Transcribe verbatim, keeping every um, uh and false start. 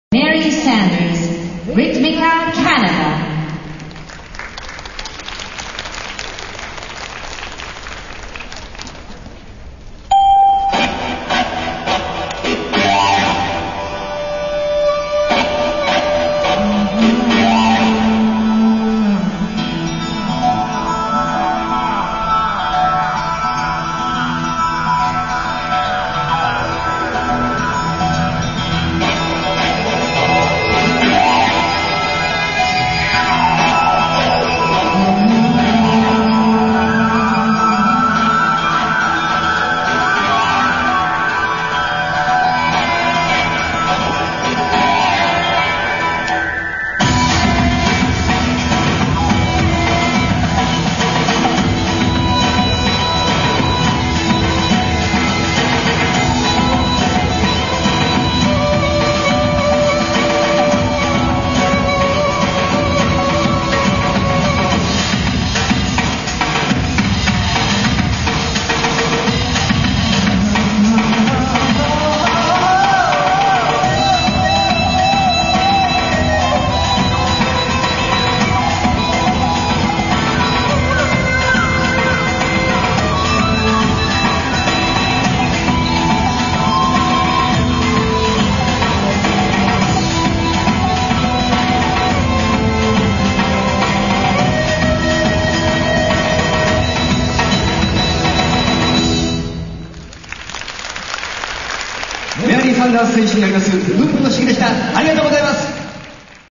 Mary Sanders, Rhythmica Canada. メアリー・サンダース選手になります。ムーブの指揮でした。ありがとうございます。